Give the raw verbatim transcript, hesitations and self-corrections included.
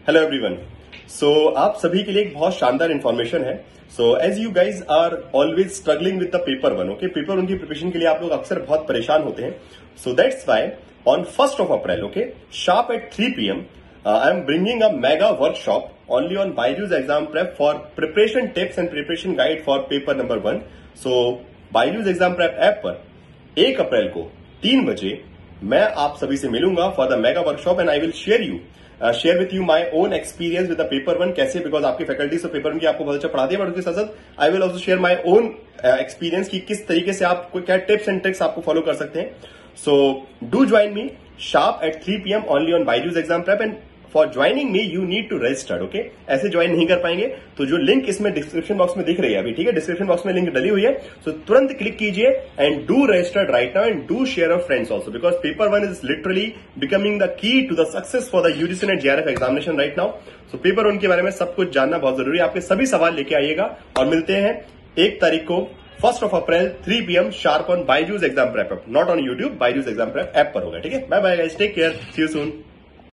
Hello everyone. सो आप सभी के लिए एक बहुत शानदार इन्फॉर्मेशन है। So as you guys are always struggling with the paper one, okay, paper one की प्रिपरेशन के लिए आप लोग अक्सर बहुत परेशान होते हैं। So that's why on first of April, okay, sharp at three P M I am bringing a mega workshop only on Byju's exam prep for preparation tips and preparation guide for paper number one. So Byju's exam prep app पर एक अप्रैल को तीन बजे मैं आप सभी से मिलूंगा for the mega workshop and I will share you share with you my own experience with the paper one. कैसे, बिकॉज आपकी फैकल्टीज तो पेपर वन की आपको बहुत अच्छा पढ़ाती है, बट उसके साथ साथ I will also share my own experience की किस तरीके से आप क्या टिप्स एंड ट्रिक्स आपको फॉलो कर सकते हैं। So do join me sharp at three P M only on Byju's exam prep and for joining me you need to register, okay. ऐसे ज्वाइन नहीं कर पाएंगे तो जो लिंक इसमें डिस्क्रिप्शन बॉक्स में दिख रही है अभी, ठीक है, डिस्क्रिप्शन बॉक्स में लिंक डली हुई है। सो so, तुरंत क्लिक कीजिए and do registered right now and do share your friends also, because paper one is literally becoming the key to the success for the UGC NET JRF examination right now. So paper one के बारे में सब कुछ जानना बहुत जरूरी है। आपके सभी सवाल लेके आइएगा और मिलते हैं एक तारीख को first of April three P M sharp on Byju's exam prep, not on YouTube, Byju's exam prep app पर होगा, ठीक है। Bye bye guys, take care, see you soon.